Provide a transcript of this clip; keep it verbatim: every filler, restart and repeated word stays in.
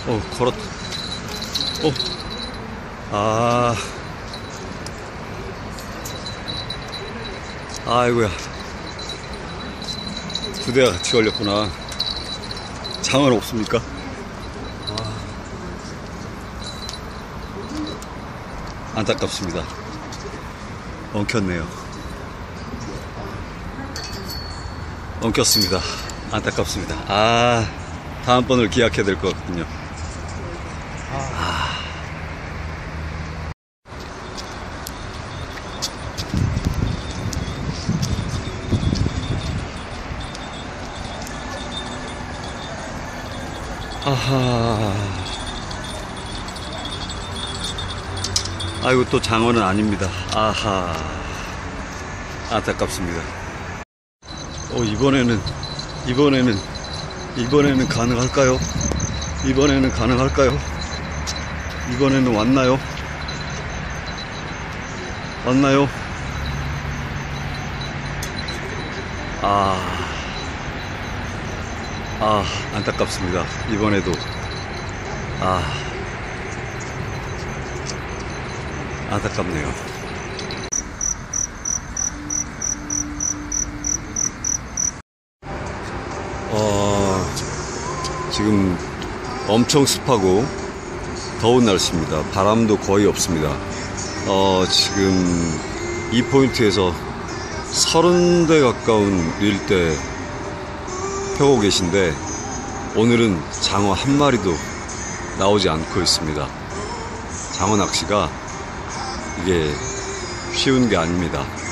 어, 걸었, 어, 아, 아이고야. 두 대가 같이 걸렸구나. 장어는 없습니까? 아, 안타깝습니다. 엉켰네요. 엉켰습니다. 안타깝습니다. 아, 다음번을 기약해야 될 것 같군요. 아. 아하. 아이고, 또 장어는 아닙니다. 아하. 안타깝습니다. 어, 이번에는, 이번에는, 이번에는 가능할까요? 이번에는 가능할까요? 이번에는 왔나요? 왔나요? 아. 아, 안타깝습니다. 이번에도. 아, 안타깝네요. 어, 지금 엄청 습하고 더운 날씨입니다. 바람도 거의 없습니다. 어, 지금 이 포인트에서 서른 대 가까운 릴대 펴고 계신데, 오늘은 장어 한 마리도 나오지 않고 있습니다. 장어 낚시가 이게 쉬운 게 아닙니다.